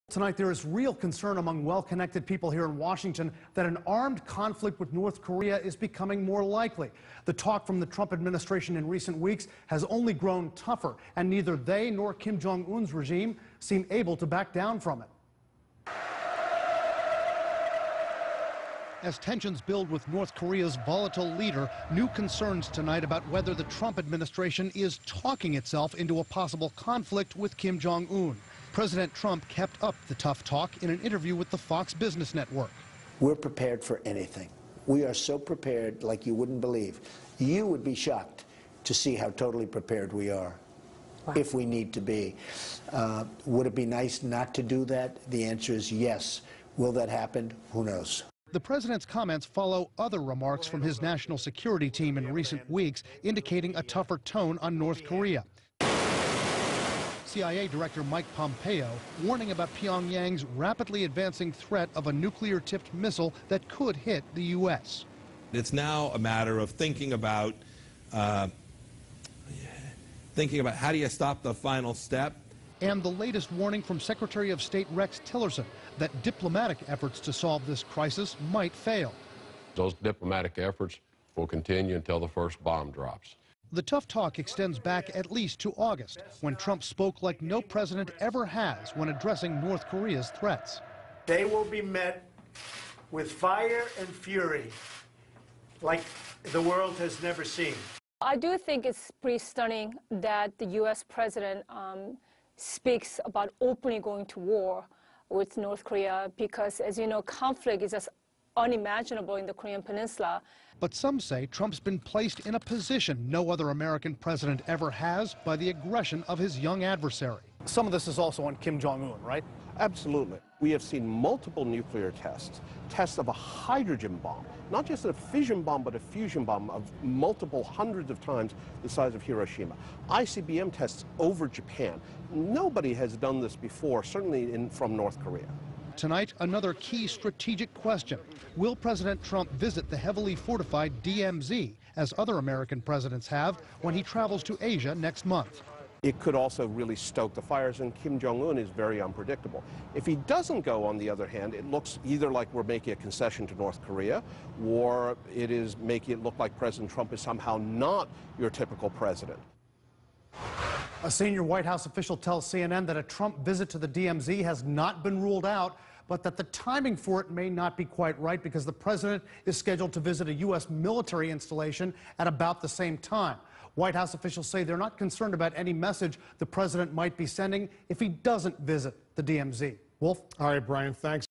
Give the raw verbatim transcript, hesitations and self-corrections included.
Tonight, there is real concern among well-connected people here in Washington that an armed conflict with North Korea is becoming more likely. The talk from the Trump administration in recent weeks has only grown tougher, and neither they nor Kim Jong-un's regime seem able to back down from it. As tensions build with North Korea's volatile leader, new concerns tonight about whether the Trump administration is talking itself into a possible conflict with Kim Jong-un. President Trump kept up the tough talk in an interview with the Fox Business Network. We're prepared for anything. We are so prepared like you wouldn't believe. You would be shocked to see how totally prepared we are. Wow. If we need to be. Uh, would it be nice not to do that? The answer is yes. Will that happen? Who knows? The president's comments follow other remarks from his national security team in recent weeks indicating a tougher tone on North Korea. C I A Director Mike Pompeo warning about Pyongyang's rapidly advancing threat of a nuclear-tipped missile that could hit the U S. It's now a matter of thinking about uh, thinking about how do you stop the final step. And the latest warning from Secretary of State Rex Tillerson that diplomatic efforts to solve this crisis might fail. Those diplomatic efforts will continue until the first bomb drops. The tough talk extends back at least to August, when Trump spoke like no president ever has when addressing North Korea's threats. They will be met with fire and fury like the world has never seen. I do think it's pretty stunning that the U S president um, speaks about openly going to war with North Korea because, as you know, conflict is just unimaginable in the Korean Peninsula. But some say Trump's been placed in a position no other American president ever has by the aggression of his young adversary. Some of this is also on Kim Jong-un, right? Absolutely. We have seen multiple nuclear tests, tests of a hydrogen bomb, not just a fission bomb, but a fusion bomb of multiple hundreds of times the size of Hiroshima. I C B M tests over Japan. Nobody has done this before, certainly in, from North Korea. Tonight, another key strategic question. Will President Trump visit the heavily fortified D M Z, as other American presidents have, when he travels to Asia next month? It could also really stoke the fires, and Kim Jong-un is very unpredictable. If he doesn't go, on the other hand, it looks either like we're making a concession to North Korea, or it is making it look like President Trump is somehow not your typical president. A senior White House official tells C N N that a Trump visit to the D M Z has not been ruled out, but that the timing for it may not be quite right because the president is scheduled to visit a U S military installation at about the same time. White House officials say they're not concerned about any message the president might be sending if he doesn't visit the D M Z. Wolf? All right, Brian, thanks.